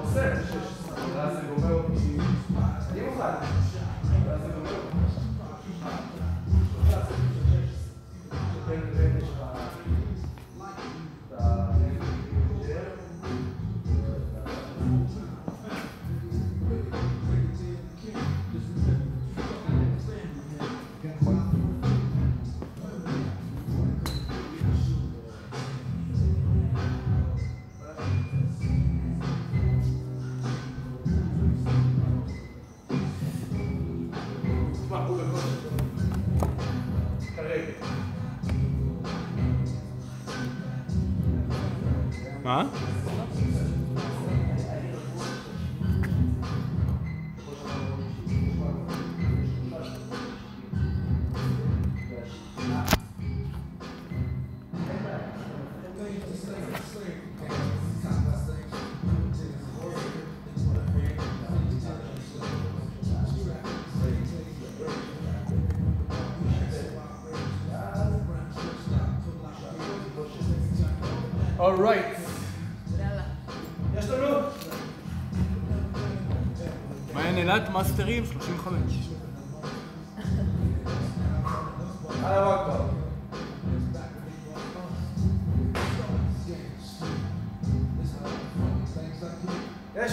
עושה את זה 16, ואז זה גומר אותי. אני מוכן. ואז זה גומר אותי. מה? All right. יש לנו. מעיין אילת מאסטרים 35. אללה אכבר. יש.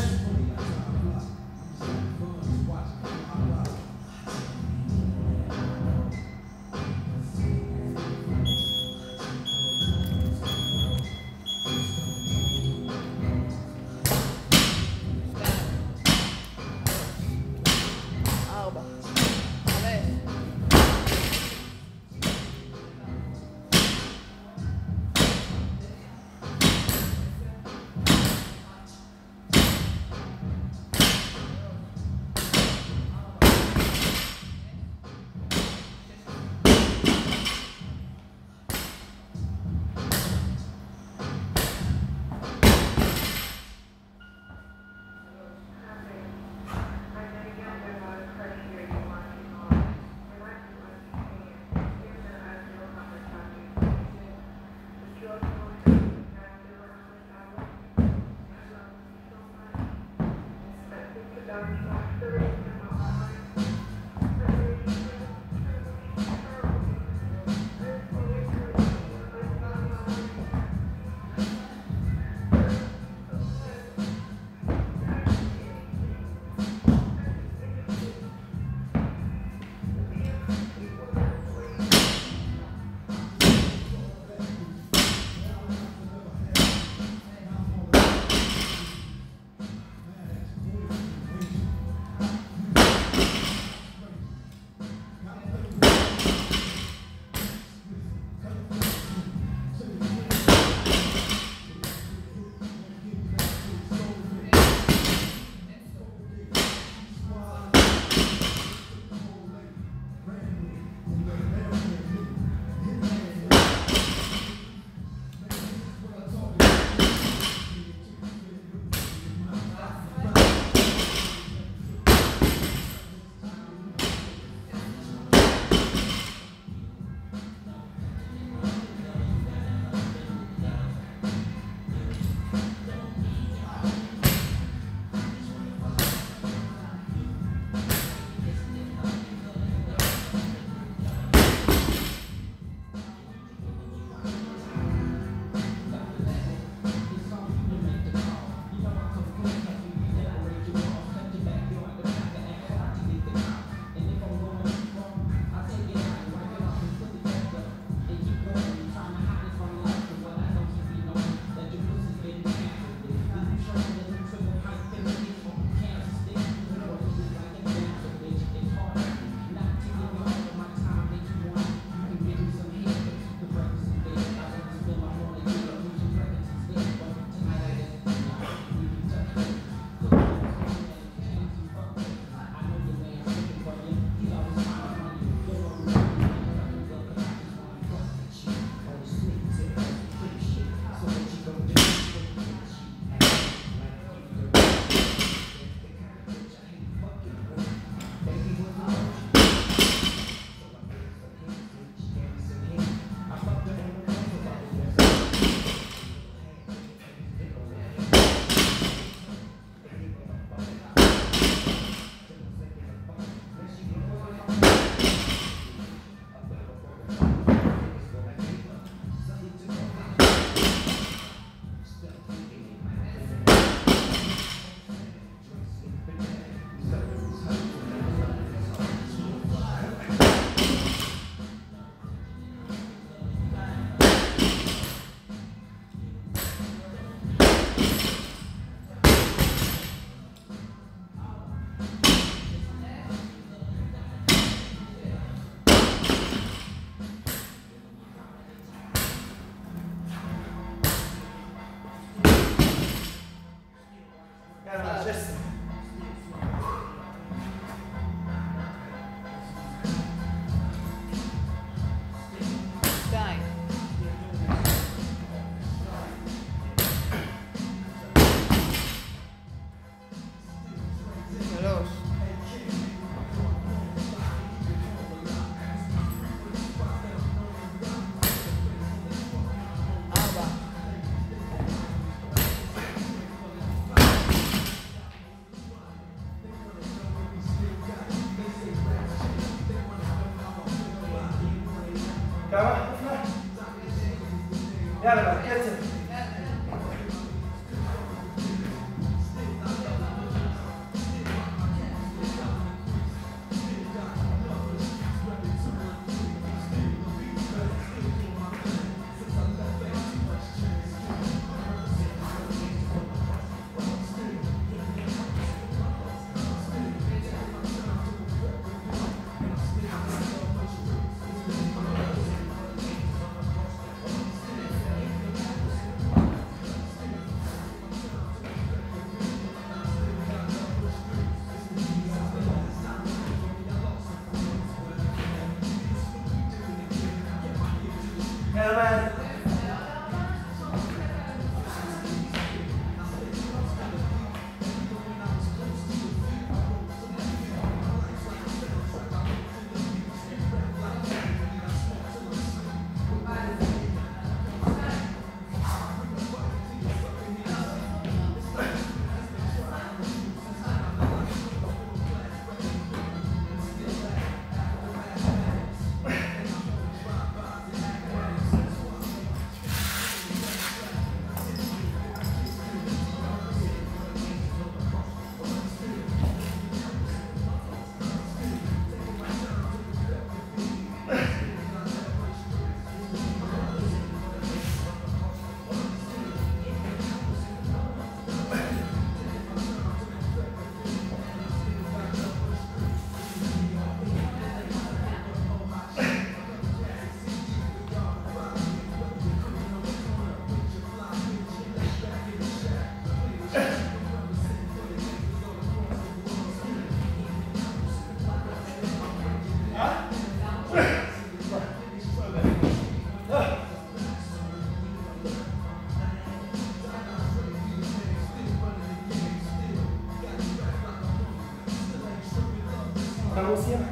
כמה הוא סיים?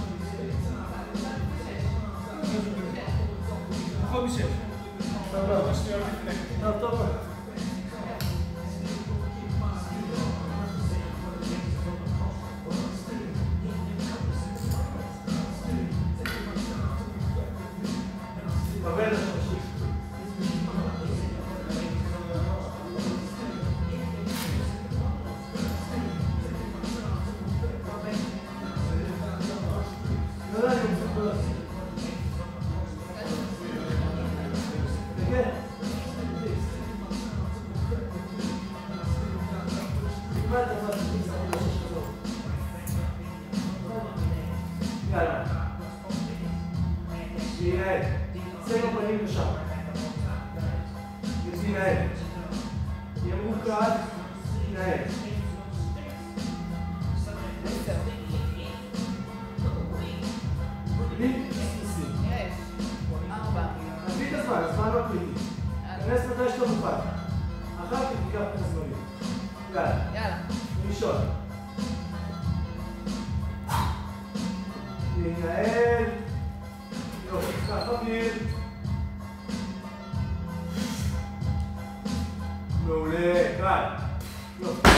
פחות משש. טוב. יאללה. להינעל. צא בפנים לשם. תינעל. תהיה מורכב, תינעל. תביא את הזמן, הזמן לא קריטי. תכנס מתי שאתה מוכן. אחר כך תיקח את הזמנים. יאללה. ראשון. להינעל. יופי, קח אוויר. מעולה, קל. יופי.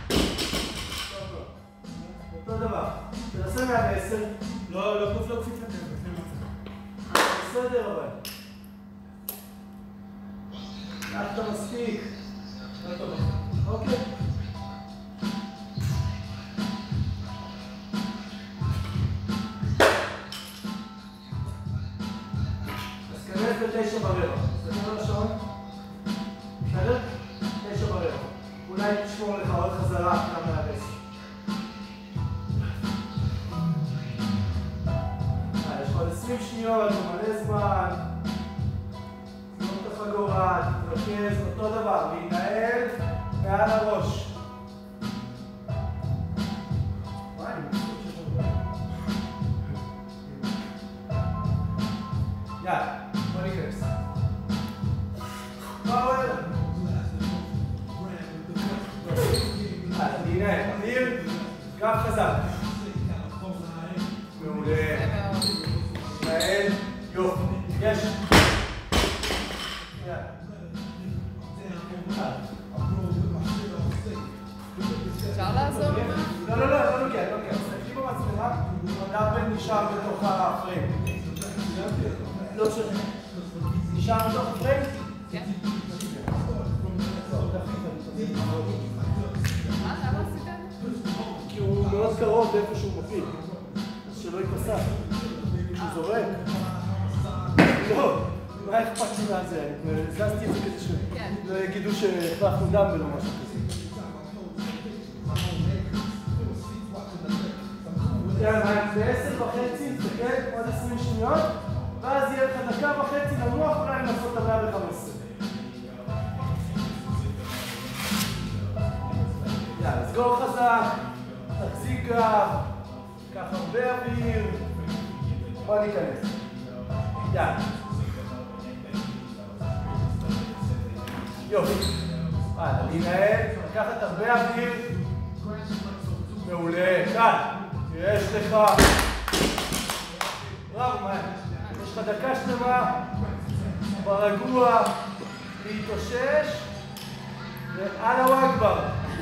אותו דבר. תנסה 110. לא קוף קפיץ לתת. בסדר אבל. אתה מספיק. אוקיי. אז כנס ב9 ברבע. תסתכל על השעון. בסדר? 9 ברבע. אולי תשמור לך עוד חזרה כמה מהרס. יש לך עוד 20 שניות, מלא זמן. תנות את החגורה, תתרכז, אותו דבר, להינעל מעל הראש. יאללה, בוא ניכנס. פאוור. להינעל, אוויר, גב חזק. מעולה. להינעל, יופי. יש. אפשר לעזור לך? לא נוגע. תסתכלי במצלמה, הדאבל נשאר בתוך הפריים. לא משנה. נשאר בתוך הפריים? כן. למה עשית? כי הוא מאוד קרוב לאיפה שהוא מפיל. אז שלא ייפסק. כשהוא זורק. לא. מה אכפת לי מהזה? זזתי את זה כדי שלא יגידו שהחלפנו דאמבל או משהו כזה. ב10:30 תסתכל עוד 20 שניות ואז יהיה לך דקה וחצי לנוח אולי לנסות את 115. יאללה, סגור חזק, תחזיק גב, קח הרבה אוויר, בוא ניכנס. יאללה. יופי. להינעל, לקחת הרבה אוויר. מעולה, קל. יש לך. בראבו, מאי. יש לך דקה שלמה, ברגוע, להתאושש, ואללהו אכבר.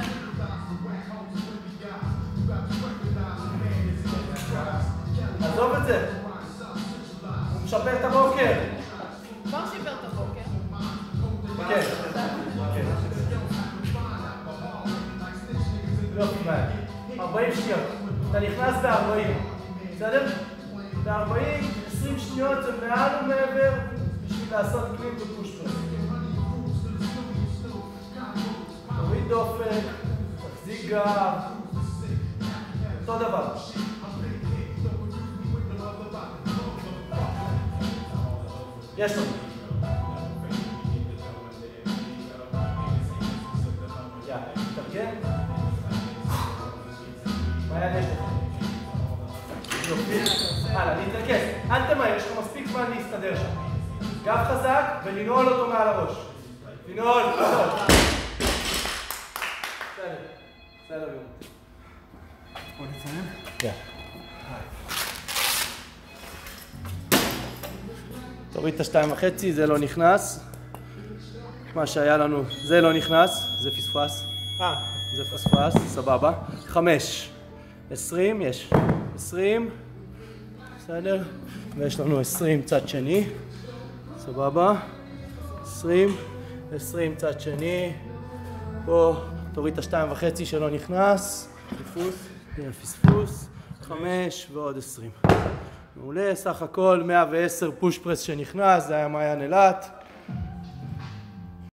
עזוב את זה. הוא משפר את הבוקר. כבר שיפר את הבוקר. כן. לא, מאי. 40 שניות. אתה נכנס ב-40, בסדר? ב-40, 20 שניות זה מעל ומעבר בשביל לעשות קלין ופוש-פרס. תוריד דופק, תחזיק גב, אותו דבר. יש לנו. יאללה, תתרגם. מה יעלה יש לך? יופי. הלאה, להתרכז. אל תמהר, יש לך מספיק זמן להסתדר שם. גב חזק ולנעול אותו מעל הראש. לנעול. בסדר. בסדר. בוא נציין? כן. תוריד את ה2.5, זה לא נכנס. מה שהיה לנו, זה לא נכנס, זה פספס. זה פספס, סבבה. 5, 20, יש 20, בסדר? ויש לנו 20 צד שני, סבבה. 20, 20 צד שני. פה תוריד את ה2.5 שלא נכנס. פספוס. 5 ועוד 20. מעולה, סך הכל 110 פוש פרס שנכנס, זה היה מעיין אילת.